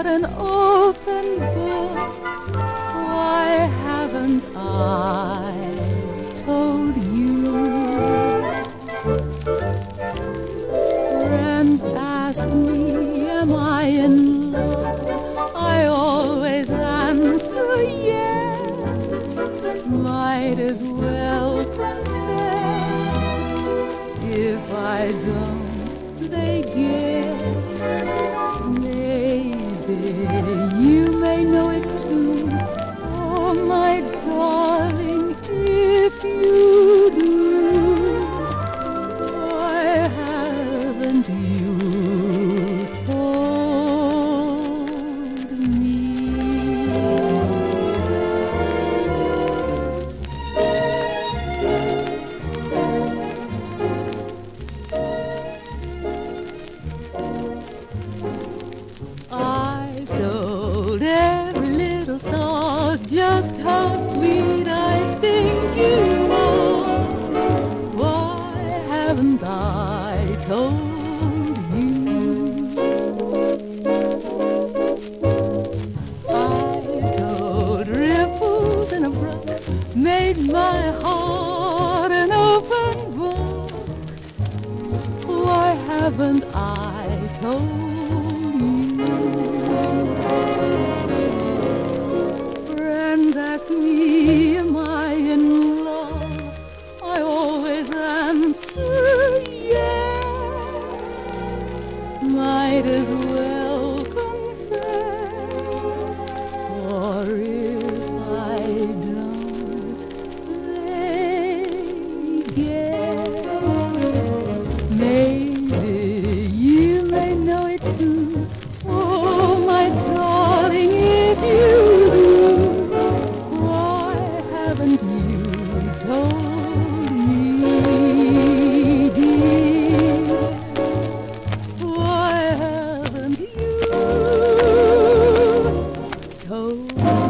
heart an open book. Why haven't I told you? Friends ask me, am I in love? I always answer yes. Might as well confess. If I don't, they guess. Maybe you may know it too. Oh, my darling, if you do, why haven't you told me? I told every little star just how sweet I think you are. Why haven't I told you? I told ripples in a brook, made my heart an open book. Why haven't I told you? Friends ask me, am I in love? I always answer yes. Might as well confess, for if I don't, they guess. Maybe you may know it too. Oh, my darling, if you do, why haven't you told me, dear? Why haven't you told me?